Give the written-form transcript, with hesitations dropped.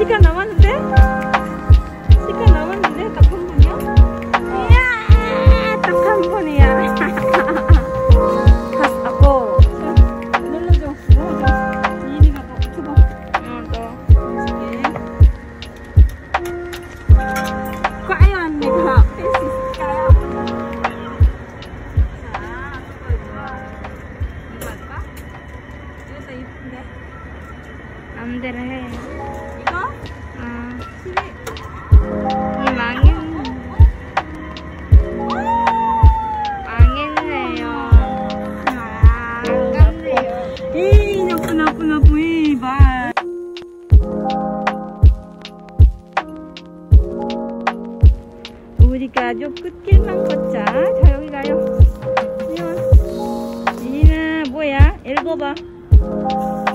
시간 남았는데? 시간 남았는데? 딱 한 번이야? 이야! 딱 한 번이야. 갔다고. 눌러줘. 이인이가 뭐 줘봐. 과연 언니가 할 수 있을까요? 자, 이거 할까? 이것도 이쁜데? 마음대로 해. 이거? 이 망했네요. 아깝네요. 에이, 나쁜 이 말. 우리 가족 끝길만 걷자. 자, 여기 가요. 이는 뭐야? 읽어봐.